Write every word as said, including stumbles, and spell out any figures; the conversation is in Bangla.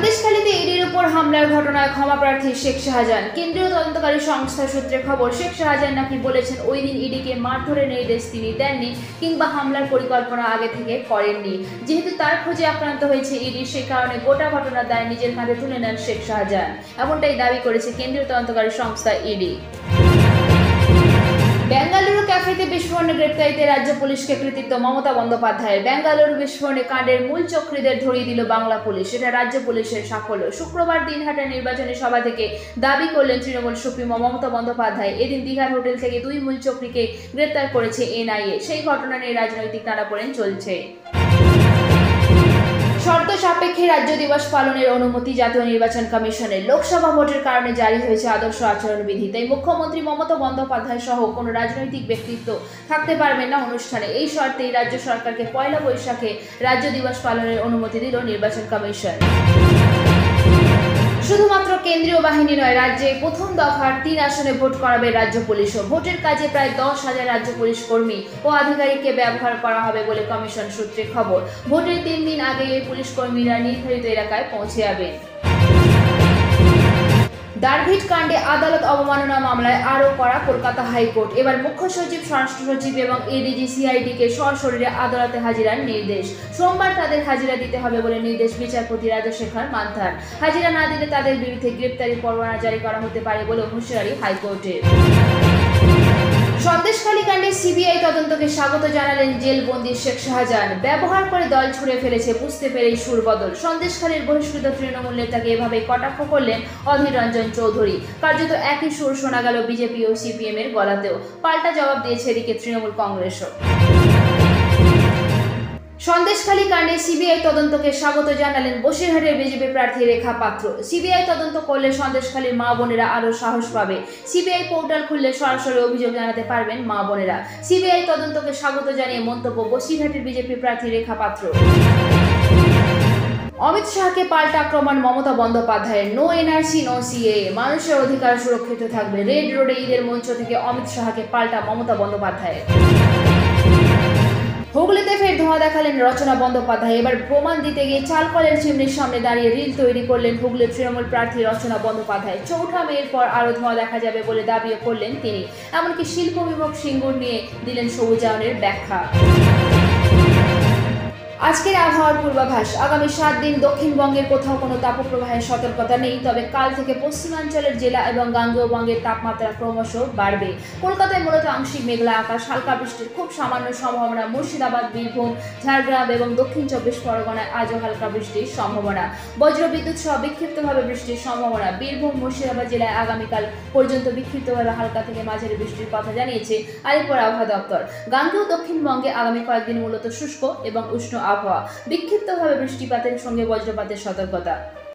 সন্দেশখালীতে ইডির উপর হামলার ঘটনায় ক্ষমা প্রার্থী শেখ শাহজাহান। কেন্দ্রীয় তদন্তকারী সংস্থা সূত্রে খবর, শেখ শাহজাহান নাকি বলেছেন ওই দিন ইডিকে মারধরের নির্দেশ তিনি দেননি কিংবা হামলার পরিকল্পনা আগে থেকে করেননি। যেহেতু তার খোঁজে আক্রান্ত হয়েছে ইডি, সেই কারণে গোটা ঘটনার দায় নিজের কাঁধে তুলে নেন শেখ শাহজাহান। এমনটাই দাবি করেছে কেন্দ্রীয় তদন্তকারী সংস্থা ইডি। বেঙ্গালুরু ক্যাফেতে বিস্ফোরণে গ্রেপ্তারিতে রাজ্য পুলিশকে কৃতিত্ব মমতা বন্দ্যোপাধ্যায়ের। বেঙ্গালুরু বিস্ফোরণে কাণ্ডের মূল চক্রীদের ধরিয়ে দিল বাংলা পুলিশ, এটা রাজ্য পুলিশের সাফল্য। শুক্রবার দিনহাটা নির্বাচনী সভা থেকে দাবি করলেন তৃণমূল সুপ্রিমো মমতা বন্দ্যোপাধ্যায়। এদিন দীঘার হোটেল থেকে দুই মূল চক্রীকে গ্রেপ্তার করেছে এনআইএ। সেই ঘটনা নিয়ে রাজনৈতিক টানাপোড়েন চলছে। শর্ত সাপেক্ষে রাজ্য দিবস পালনের অনুমতি জাতীয় নির্বাচন কমিশনের। লোকসভা ভোটের কারণে জারি হয়েছে আদর্শ আচরণবিধি, তাই মুখ্যমন্ত্রী মমতা বন্দ্যোপাধ্যায় সহ কোনো রাজনৈতিক ব্যক্তিত্ব থাকতে পারবেন না অনুষ্ঠানে। এই শর্তেই রাজ্য সরকারকে পয়লা বৈশাখে রাজ্য দিবস পালনের অনুমতি দিল নির্বাচন কমিশন। শুধুমাত্র কেন্দ্রীয় বাহিনী নয়, রাজ্যে প্রথম দফার তিন আসনে ভোট করাবে রাজ্য পুলিশও। ভোটের কাজে প্রায় দশ হাজার রাজ্য পুলিশ কর্মী ও আধিকারিককে ব্যবহার করা হবে বলে কমিশন সূত্রে খবর। ভোটের তিন দিন আগে এই পুলিশ কর্মীরা নির্ধারিত এলাকায় পৌঁছে যাবেন। দারভিট কাণ্ডে আদালত অবমাননা মামলায় আরও কড়া কলকাতা হাইকোর্ট। এবার মুখ্য সচিব, স্বরাষ্ট্র সচিব এবং এডিজি সিআইডিকে সশরীরে আদালতে হাজিরার নির্দেশ। সোমবার তাদের হাজিরা দিতে হবে বলে নির্দেশ বিচারপতি রাজশেখর মান্থার। হাজিরা না দিলে তাদের বিরুদ্ধে গ্রেপ্তারি পরোয়ানা জারি করা হতে পারে বলে হুঁশিয়ারি হাইকোর্টের। সন্দেশখালী কাণ্ডে সিবিআই তদন্তকে স্বাগত জানালেন জেলবন্দি শেখ শাহজাহান। ব্যবহার করে দল ছুড়ে ফেলেছে বুঝতে পেরেই সুর বদল। সন্দেশখালীর বহিষ্কৃত তৃণমূল নেতাকে এভাবে কটাক্ষ করলেন অধীর রঞ্জন চৌধুরী। কার্যত একই সুর শোনা গেল বিজেপি ও সিপিএম এর গলাতেও। পাল্টা জবাব দিয়েছে এদিকে তৃণমূল কংগ্রেসও। সন্দেশখালী কাণ্ডে সিবিআই তদন্তকে স্বাগত জানালেন বসিরহাটের বিজেপি প্রার্থী রেখা পাত্র। সিবিআই তদন্ত করলে সন্দেশখালীর মা বোনেরা আরো সাহস পাবে। সিবিআই পোর্টাল খুললে সরাসরি অভিযোগ জানাতে পারবেন মা বোনেরা। সিবিআই তদন্তকে স্বাগত জানিয়ে মন্তব্য বসিরহাটের বিজেপি প্রার্থী রেখা পাত্র। অমিত শাহকে পাল্টা আক্রমণ মমতা বন্দ্যোপাধ্যায়ের। নো এনআরসি নো সিএএ, মানুষের অধিকার সুরক্ষিত থাকবে। রেড রোডে ঈদের মঞ্চ থেকে অমিত শাহকে পাল্টা মমতা বন্দ্যোপাধ্যায়ের। হুগলিতে ফের ধোঁয়া দেখালেন রচনা বন্দ্যোপাধ্যায়। এবার প্রমাণ দিতে গিয়ে চালকলের চিমনির সামনে দাঁড়িয়ে রিল তৈরি করলেন হুগলির তৃণমূল প্রার্থী রচনা বন্দ্যোপাধ্যায়। চৌঠা মেয়ের পর আরও ধোঁয়া দেখা যাবে বলে দাবিও করলেন তিনি। এমনকি শিল্প বিভাগ সিঙ্গুর নিয়ে দিলেন সবুজায়নের ব্যাখ্যা। আজকের আবহাওয়ার পূর্বাভাস। আগামী সাত দিন দক্ষিণবঙ্গের কোথাও কোনো তাপপ্রবাহের সতর্কতা নেই, তবে কাল থেকে পশ্চিমাঞ্চলের জেলা এবং গাঙ্গেয়বঙ্গের তাপমাত্রা ক্রমশ বাড়বে। কলকাতায় মূলত আংশিক মেঘলা আকাশ, হালকা বৃষ্টির খুব সামান্য সম্ভাবনা। মুর্শিদাবাদ, বীরভূম, ঝাড়গ্রাম এবং দক্ষিণ চব্বিশ পরগনায় আজও হালকা বৃষ্টির সম্ভাবনা। বজ্রবিদ্যুৎ সহ বিক্ষিপ্তভাবে বৃষ্টির সম্ভাবনা। বীরভূম, মুর্শিদাবাদ জেলায় আগামীকাল পর্যন্ত বিক্ষিপ্তভাবে হালকা থেকে মাঝারি বৃষ্টির কথা জানিয়েছে আলিপুর আবহাওয়া দপ্তর। গাঙ্গেয় দক্ষিণবঙ্গে আগামী কয়েকদিন মূলত শুষ্ক এবং উষ্ণ আবহাওয়া, বিক্ষিপ্তভাবে বৃষ্টিপাতের সঙ্গে বজ্রপাতের সতর্কতা।